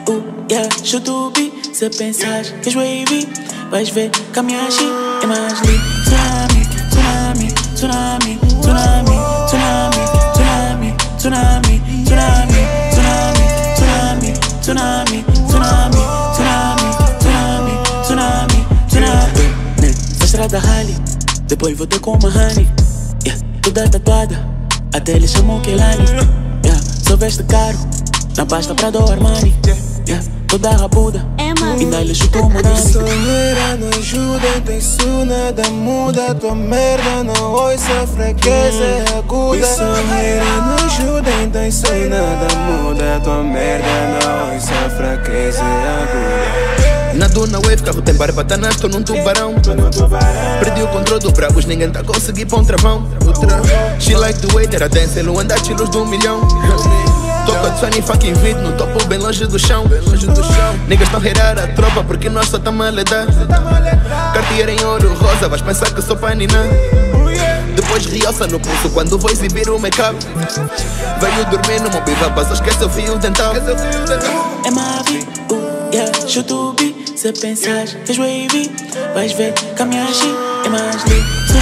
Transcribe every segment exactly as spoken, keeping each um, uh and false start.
uh, yeah, chuto o beat. Se pensares que és wavy, vais ver que a minha shit é mais lit. Tsunami, tsunami, tsunami, tsunami, tsunami, tsunami, tsunami, tsunami, tsunami, tsunami, tsunami, tsunami, tsunami, tsunami, tsunami. Na estrada rally, depois voltei com uma honey. Yeah, toda tatuada, até eles chamam Kelani. Yeah, só veste caro, na pasta pra do Armani. Yeah, toda rabuda, ainda ele chutou o Morani. Sonheira não ajuda, então isso nada muda. Tua merda não ouça, fraqueza é aguda. Sonheira não ajuda, então isso nada muda. Tua merda não ouça, fraqueza é aguda. Nado na wave, carro tem barbatana, estou num tubarão. Perdi o controle do bravos, ninguém tá conseguindo pôr um travão. She like the way that I dance, ele anda chilos de um milhão. Toca de sunny fucking vid no topo, bem longe do chão. Niggas tão reirar a tropa porque nós só tamo a ledar. Cartier em ouro rosa, vais pensar que sou panina. Depois realça no pulso quando vou exibir o make-up. Veio dormir no mobile, rapaz, esquece o fio dental. É Mavi, uh, yeah, chuto o beat. Se pensares que és wavy, vais ver que a minha shit é mais lit.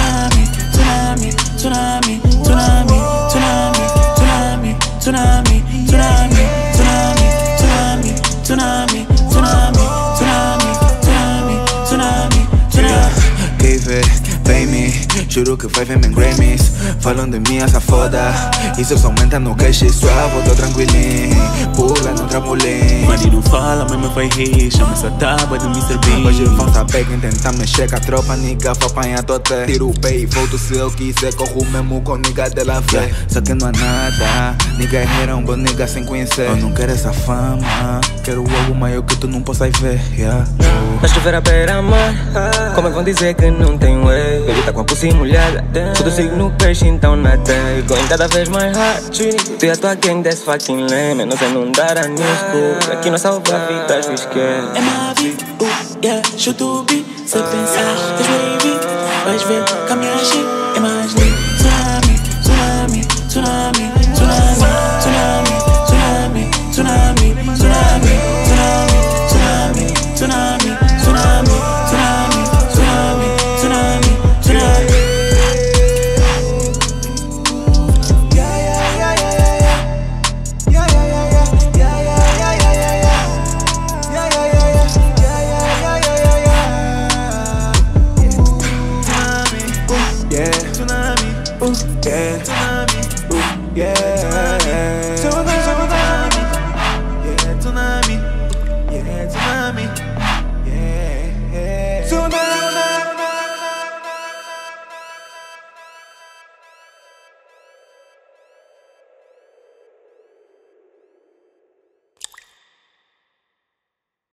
Tsunami, tsunami, tsunami, tsunami, tsunami, tsunami, tsunami, tsunami, tsunami, tsunami, tsunami, tsunami, tsunami, tsunami, tsunami. Give it, pay me, juro que vai ver em Grammys. Falam de mim essa foda, isso só aumenta no cash. Suave, tô tranquilinho, pula no trampolim. Marido fala, mas me vai rir, chama essa tábua de mister Bean. Hoje vão saber quem tenta mexer com a tropa, nigga, pra apanhar toda. Tiro o pay e volto se eu quiser, corro mesmo com nigga de la fé. Só que não há nada, nigga era um bom nigga sem conhecer. Eu não quero essa fama, quero algo maior que tu não possas ver, yeah. Mas chover a beira-mar, como é que vão dizer que não tem way? Ele tá com a pussy molhada, tudo signo peixe, então nada. Going cada vez mais hard, tu e a tua gang desse fucking lame. Nós é não dar a new school, aqui nós salva vidas, esquece. É Mavi, uh, yeah, chuto o beat. Se pensares que és wavy, vais ver que a minha shit é mais lit. Tsunami, tsunami, tsunami, tsunami, tsunami, tsunami, tsunami, tsunami, tsunami, tsunami, tsunami, tsunami, tsunami, tsunami, tsunami, tsunami. Yeah, tsunami, yeah, tsunami, yeah, tsunami, yeah, tsunami.